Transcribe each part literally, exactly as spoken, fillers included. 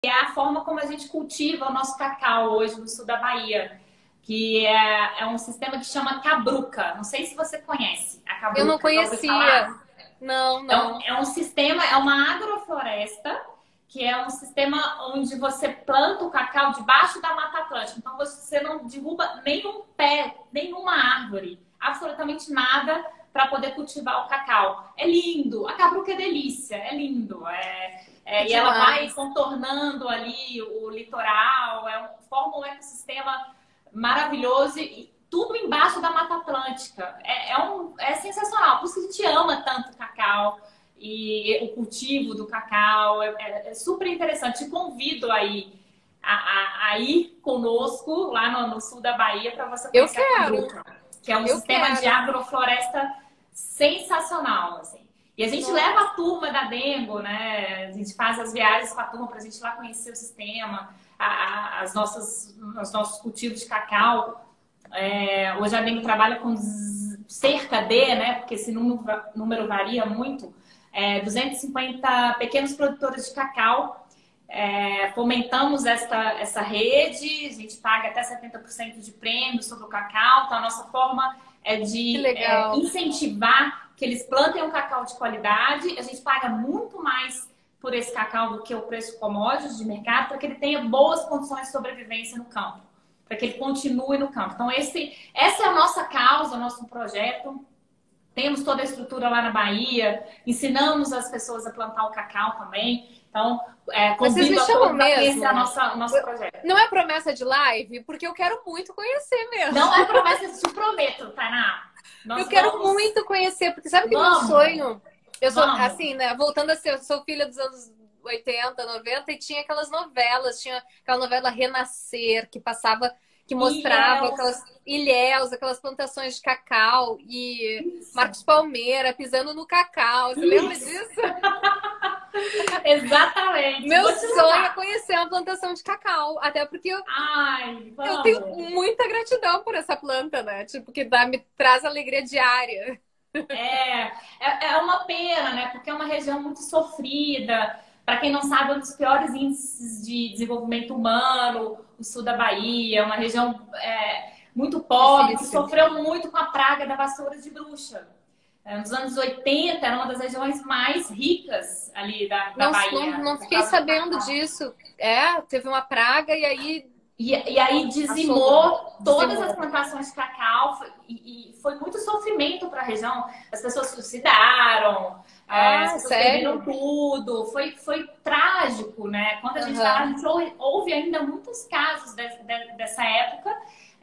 é a forma como a gente cultiva o nosso cacau hoje no sul da Bahia, que é, é um sistema que chama cabruca. Não sei se você conhece a Eu não cabruca, já ouviu conhecia. falar? Não, Então, não. é um sistema, é uma agrofloresta, que é um sistema onde você planta o cacau debaixo da Mata Atlântica. Então, você não derruba nenhum pé, nenhuma árvore, absolutamente nada para poder cultivar o cacau. É lindo, a cabruca é delícia, é lindo. É, Que é, e ela vai demais. contornando ali o litoral, é um, forma um ecossistema maravilhoso e tudo embaixo da Mata Atlântica. É, é, um, é sensacional, por isso que a gente ama tanto o cacau e o cultivo do cacau. É, é, é super interessante. Te convido aí a, a, a ir conosco lá no, no sul da Bahia para você Eu conhecer a quero. Cabruca, que é um Eu sistema de quero. agrofloresta sensacional, assim. E a gente leva a Nossa. turma da Dengo, né? A gente faz as viagens com a turma para a gente ir lá conhecer o sistema, a, a, as nossas, os nossos cultivos de cacau. É, hoje a Dengo trabalha com cerca de, né? Porque esse número, número varia muito, é, duzentos e cinquenta pequenos produtores de cacau. É, fomentamos esta, essa rede, a gente paga até setenta por cento de prêmio sobre o cacau, então a nossa forma é Que de é, legal. incentivar que eles plantem um cacau de qualidade. A gente paga muito mais por esse cacau do que o preço commodity de mercado, para que ele tenha boas condições de sobrevivência no campo, para que ele continue no campo. Então, esse, essa é a nossa causa, o nosso projeto. Temos toda a estrutura lá na Bahia, ensinamos as pessoas a plantar o cacau também. Então, é, Mas vocês me convido a chamam todos a conhecer a mesmo? nossa, o nosso projeto. Não é promessa de live? Porque eu quero muito conhecer Não mesmo. é promessa, te prometo, Tainá. Eu Nós quero vamos, muito conhecer, porque sabe que meu vamos, sonho. Eu sou vamos. assim, né? Voltando a ser, eu sou filha dos anos oitenta, noventa, e tinha aquelas novelas, tinha aquela novela Renascer, que passava, que mostrava Ilhéus, aquelas ilhéus, aquelas plantações de cacau, e isso, Marcos Palmeira pisando no cacau. Você lembra isso. disso? Exatamente. Meu Vou te sonho é levar. conhecer uma plantação de cacau, até porque eu, Ai, eu tenho vamos. muita gratidão por essa planta, né? Tipo, que dá, me traz alegria diária. É, é, é uma pena, né? Porque é uma região muito sofrida. Para quem não sabe, é um dos piores índices de desenvolvimento humano, o sul da Bahia, é uma região é, muito pobre, que Difícil. sofreu muito com a praga da vassoura de bruxa. É, nos anos oitenta, era uma das regiões mais ricas ali da, da Não, não, Bahia, não por fiquei causa do sabendo cacau. disso. É, teve uma praga e aí E, e aí assolou, dizimou todas as dizimou. plantações de cacau foi- e, e foi muito sofrimento para a região. As pessoas se suicidaram, é, as Ah, pessoas perderam sério? tudo. Foi, foi trágico, né? Quando a gente vai lá, a Aham. gente ouve, ouve ainda muitos casos de- de- dessa época.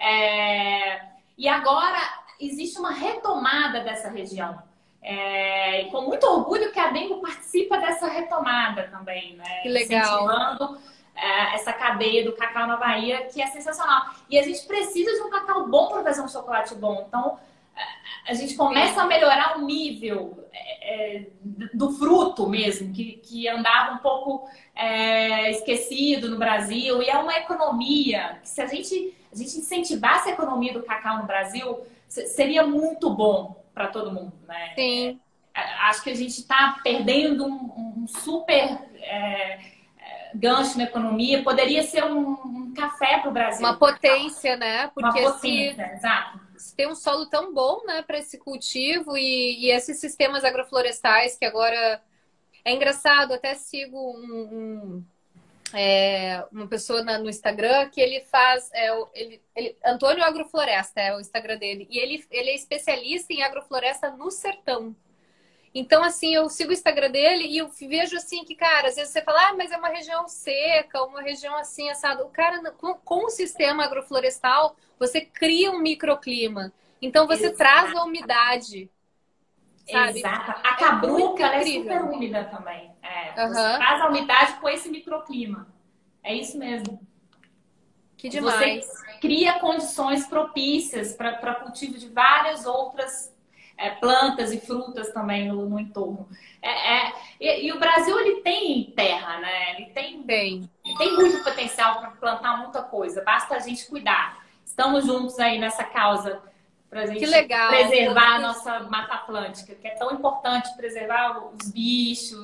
É, e agora existe uma retomada dessa região. É, e com muito orgulho que a Dengo participa dessa retomada também, Que né? legal. Incentivando é, essa cadeia do cacau na Bahia, que é sensacional. E a gente precisa de um cacau bom para fazer um chocolate bom. Então, a gente começa Sim. a melhorar o nível é, é, do fruto mesmo, que, que andava um pouco é, esquecido no Brasil. E é uma economia que, se a gente, a gente incentivasse a economia do cacau no Brasil, seria muito bom para todo mundo, né? Sim. É, acho que a gente está perdendo um, um super é, gancho na economia. Poderia ser um, um café para o Uma Brasil, cacau. potência, né? Uma Porque se, potência, exato. se tem um solo tão bom, né, para esse cultivo e, e esses sistemas agroflorestais que agora é engraçado, até sigo um, um é, uma pessoa na- no Instagram que ele faz, é, o- ele, ele, Antônio Agrofloresta é o Instagram dele, e ele, ele é especialista em agrofloresta no sertão. Então, assim, eu sigo o Instagram dele e eu vejo assim que, cara, às vezes você fala, ah, mas é uma região seca, uma região assim, assado. O cara, com, com o sistema agroflorestal, você cria um microclima. Então, você traz a Exato. umidade, sabe? Exato. A É muito cabruca, ela é super incrível. úmida também. É, você Aham, traz a umidade com esse microclima. É isso mesmo. que Você demais. cria condições propícias para cultivo de várias outras é, plantas e frutas também no, no entorno. É, é, e, e o Brasil, ele tem terra, né? Ele tem, Tem. ele tem muito potencial para plantar muita coisa. Basta a gente cuidar. Estamos juntos aí nessa causa para a Que gente legal. Eu preservar a fico nossa Mata Atlântica, que é tão importante preservar os bichos,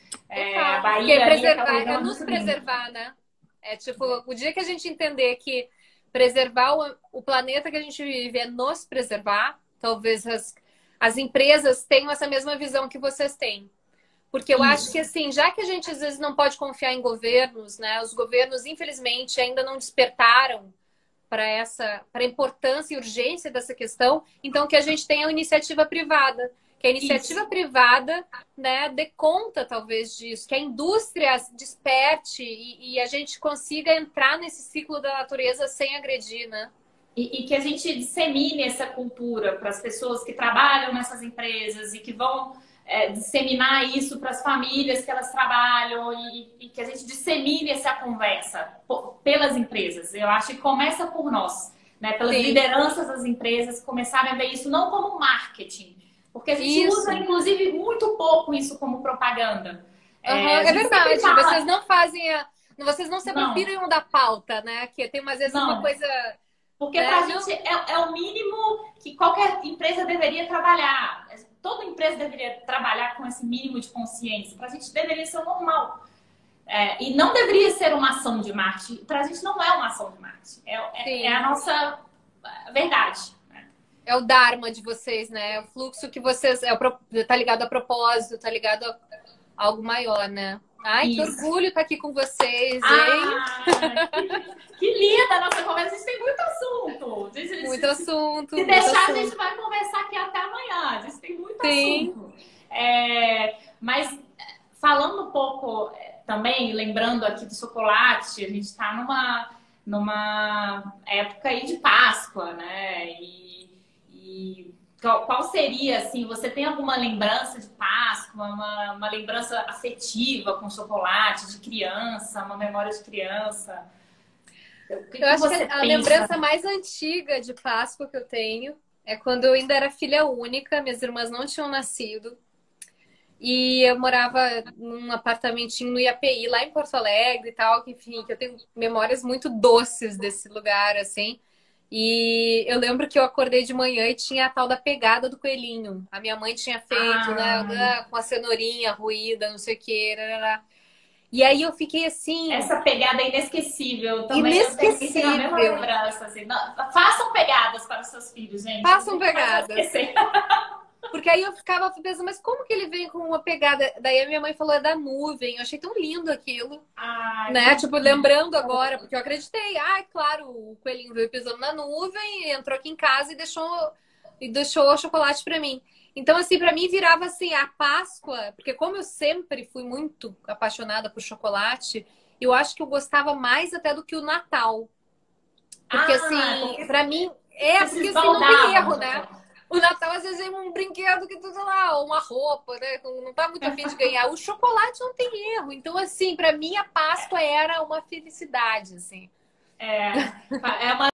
É, a Porque Bahia ali preservar, aquela é região nos muito linda. preservar, né? É tipo, o dia que a gente entender que preservar o, o planeta que a gente vive é nos preservar, talvez as, as empresas tenham essa mesma visão que vocês têm. Porque eu acho que, Isso. assim, já que a gente às vezes não pode confiar em governos, né? Os governos, infelizmente, ainda não despertaram para essa, para a importância e urgência dessa questão, então que a gente tenha a iniciativa privada, que a iniciativa Isso. privada, né, dê conta talvez disso, que a indústria desperte e, e a gente consiga entrar nesse ciclo da natureza sem agredir, né? E, e que a gente dissemine essa cultura para as pessoas que trabalham nessas empresas e que vão é, disseminar isso para as famílias que elas trabalham e, e que a gente dissemine essa conversa por, pelas empresas. Eu acho que começa por nós, né? Pelas Sim. lideranças das empresas começarem a ver isso não como marketing, porque a gente Isso. usa, inclusive, muito pouco isso como propaganda. Uhum, É, a é gente sempre verdade, fala, vocês não fazem a... Vocês não se não, apropriam da pauta, né? Que tem, às vezes, uma não. coisa... Porque para Né? a gente é, é o mínimo que qualquer empresa deveria trabalhar. Toda empresa deveria trabalhar com esse mínimo de consciência. Para a gente deveria ser normal. É, e não deveria ser uma ação de marketing. Para a gente não é uma ação de marketing. É, é, é a nossa verdade. É o dharma de vocês, né? É o fluxo que vocês... É o, pro- tá ligado a propósito, tá ligado a algo maior, né? Ai, que Isso. orgulho estar aqui com vocês, hein? Ah, que, que linda a nossa conversa. A gente tem muito assunto. A gente- Muito assunto. Se muito deixar, assunto. a gente vai conversar aqui até amanhã. A gente tem muito Sim. assunto. É, mas falando um pouco é, também, lembrando aqui do chocolate, a gente está numa, numa época aí de Páscoa, né? E, e qual, qual seria, assim, você tem alguma lembrança de Páscoa, uma, uma lembrança afetiva com chocolate, de criança, uma memória de criança? O que, Eu que acho que você a pensa? lembrança mais antiga de Páscoa que eu tenho é quando eu ainda era filha única, minhas irmãs não tinham nascido. E eu morava num apartamentinho no I A P I, lá em Porto Alegre e tal, que, enfim, que eu tenho memórias muito doces desse lugar, assim. E eu lembro que eu acordei de manhã e tinha a tal da pegada do coelhinho. A minha mãe tinha feito, Ah, né, com a cenourinha ruída, não sei o quê. Rarará. E aí eu fiquei assim, essa pegada é inesquecível também. Eu tenho, eu tenho a mesma inesquecível. lembrança. Assim. Não, façam pegadas para os seus filhos, gente. Façam Não vai pegadas. esquecer. Porque aí eu ficava pensando, mas como que ele vem com uma pegada? Daí a minha mãe falou, é da nuvem. Eu achei tão lindo aquilo. Ai, Né? Tipo, lembrando agora, porque eu acreditei. Ah, claro, o coelhinho veio pisando na nuvem, entrou aqui em casa e deixou, e deixou o chocolate pra mim. Então, assim, pra mim virava assim, a Páscoa, porque como eu sempre fui muito apaixonada por chocolate, eu acho que eu gostava mais até do que o Natal. Porque, ah, assim, porque pra mim, é, você se porque assim, não tem esbaldava erro, no né? chocolate. O Natal, às vezes, é um brinquedo que tudo lá, ou uma roupa, né? Não tá muito afim de ganhar. O chocolate não tem erro. Então, assim, pra mim, a Páscoa era uma felicidade, assim. É, é uma